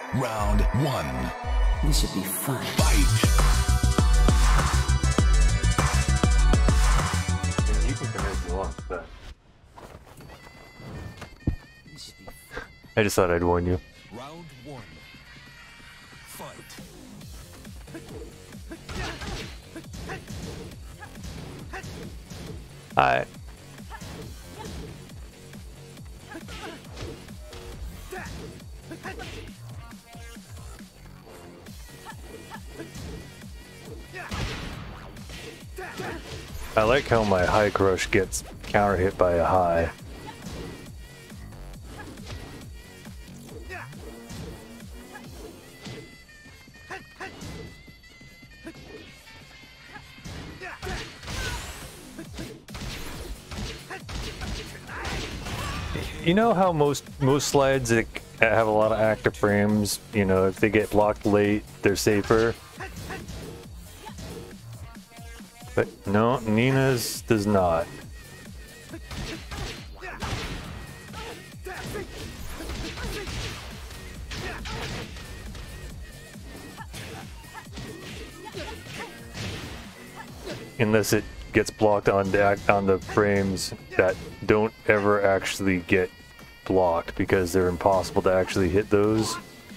Round one. This should be fun. Fight! You can come if you want, but This should be fun. I just thought I'd warn you. Round one. Fight! Hi. I like how my high crush gets counter hit by a high. You know how most slides that have a lot of active frames, you know, if they get blocked late, they're safer. But no, Nina's does not. Unless it gets blocked on the frames that don't ever actually get blocked because they're impossible to actually hit those.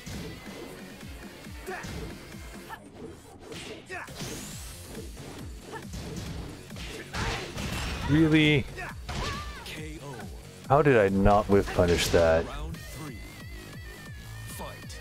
Really? KO. How did I not whiff punish that? Round three. Fight!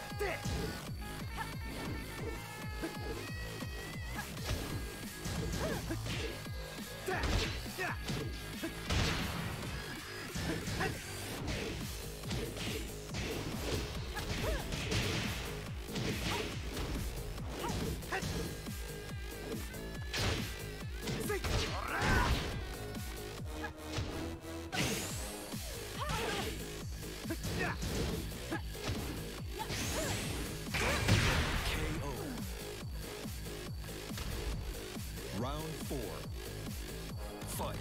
KO. Round four. Fight!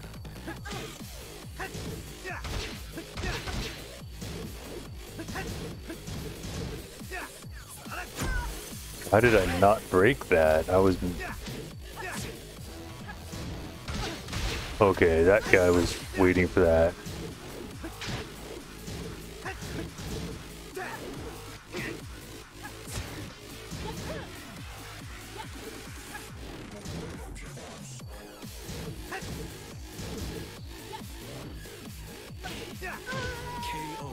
How did I not break that? I was... Okay, that guy was waiting for that. KO.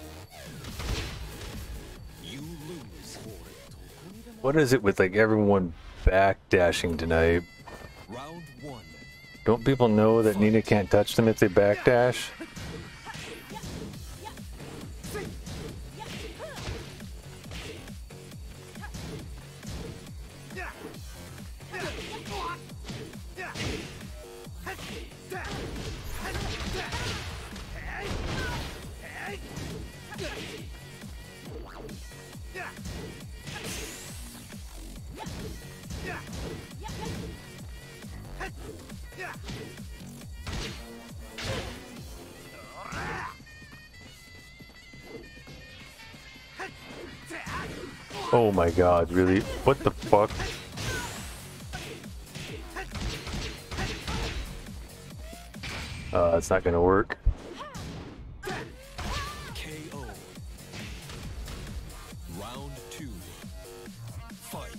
You lose. What is it with like everyone backdashing tonight? Round one. Don't people know that Nina can't touch them if they backdash? Oh my god, really? What the fuck? It's not gonna work. KO. Round two. Fight!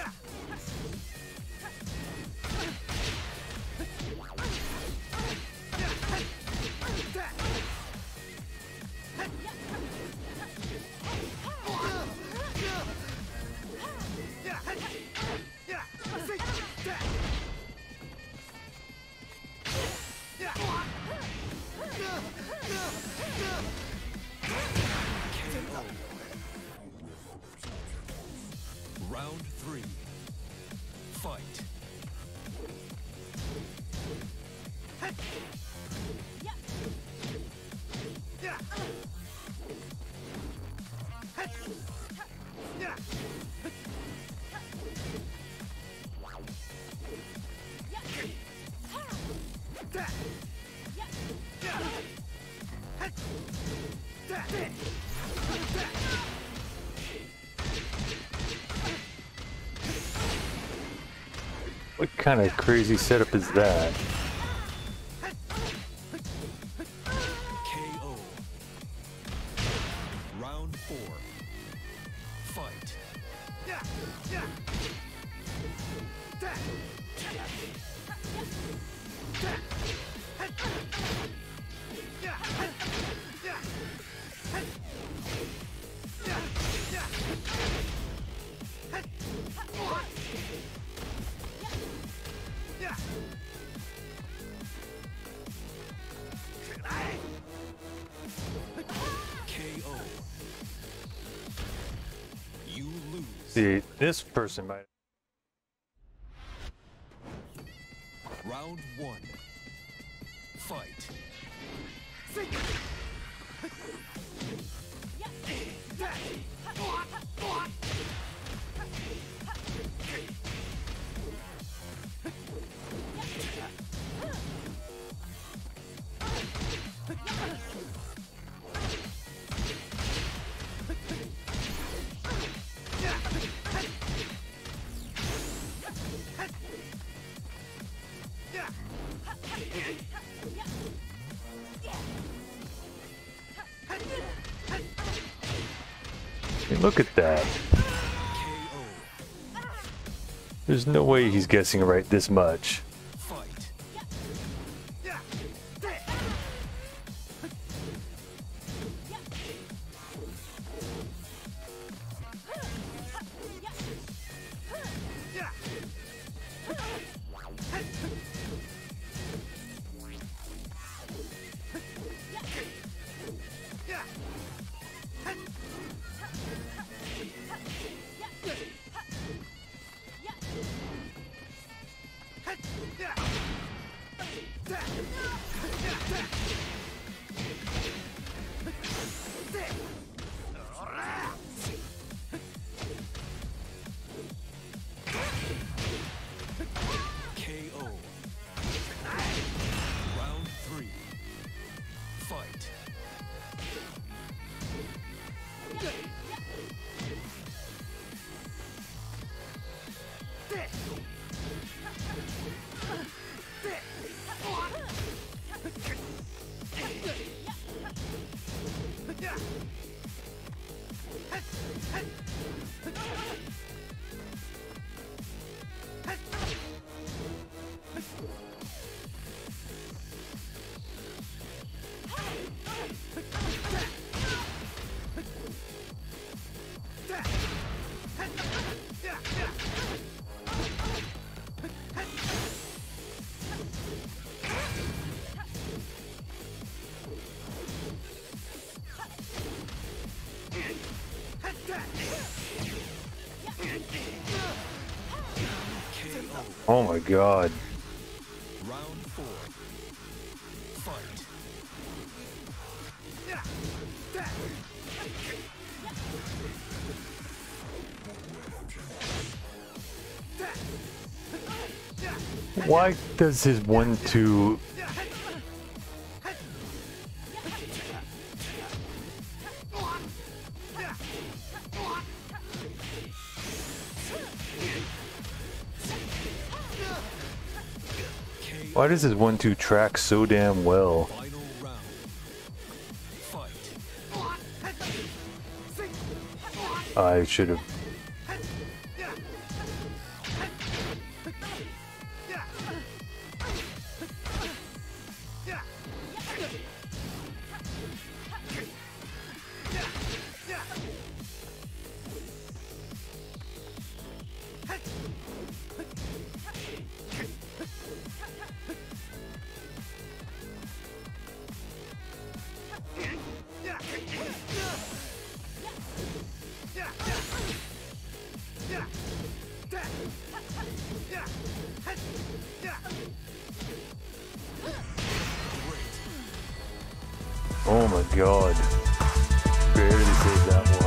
Round three. Fight! kind of crazy setup is that? KO. Round 4. Fight. KO. You lose. See, this person might. Round 1. Fight. Hey, look at that. KO. There's no way he's guessing right this much. Fight. KO. Round 3. Fight. Oh my god. Round 4. Fight. Why does his 1-2... Why does his 1-2 track so damn well? Final round. Fight. I should have... Oh my god. Barely saved that one.